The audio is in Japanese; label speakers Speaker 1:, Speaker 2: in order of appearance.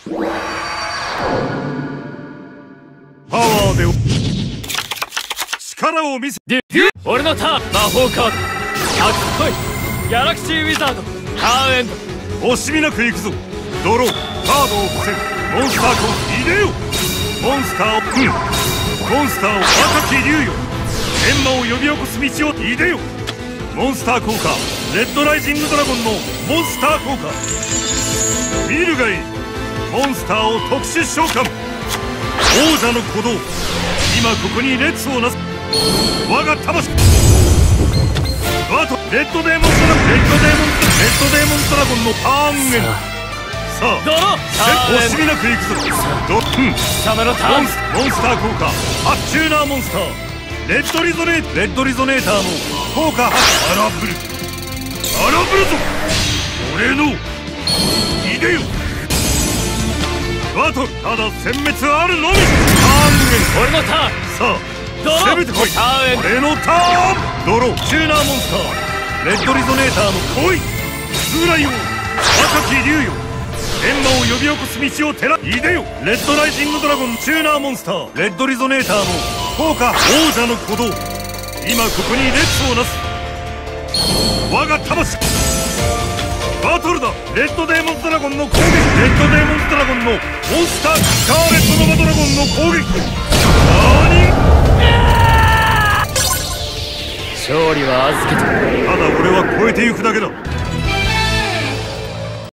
Speaker 1: パワーで力を見せ
Speaker 2: 俺のターン魔法カードアクトイギャラクシーウィザードターンエンド
Speaker 1: 惜しみなく行くぞ。ドローカードを伏せる。モンスターコー入れよ。モンスターをモンスターを若き竜よ。エンマを呼び起こす道を入れよ。モンスター効果レッドライジングドラゴンのモンスター効果。見るがいい。モンスターを特殊召喚。王者の鼓動。今ここに列をなす。我が魂あとレッドデーモンドラゴンのターンエンド。さあ
Speaker 2: ドロー
Speaker 1: 惜しみなく行くぞ。
Speaker 2: 貴様のターン
Speaker 1: モンスター効果発チューナーモンスターレッドリゾネーターの効果発荒ぶるぞ。俺のいでよ。バトルただ殲滅あるのみ。ターンエンド
Speaker 2: 俺のターン
Speaker 1: さあ攻めてこい。
Speaker 2: ターンエンド
Speaker 1: 俺のターンドローチューナーモンスターレッドリゾネーターの来い。スライオ若き竜よ。エンマを呼び起こす道を照らいでよ。レッドライジングドラゴンチューナーモンスターレッドリゾネーターの効果王者の鼓動。今ここに列をなす。我が魂バトルだ。レッドデーモンズドラゴンの攻撃。レッドデーモンズドラゴンのモンスタースカーレットノバドラゴンの攻撃。
Speaker 2: 勝利は預けて
Speaker 1: ただ俺は超えてゆくだけだ。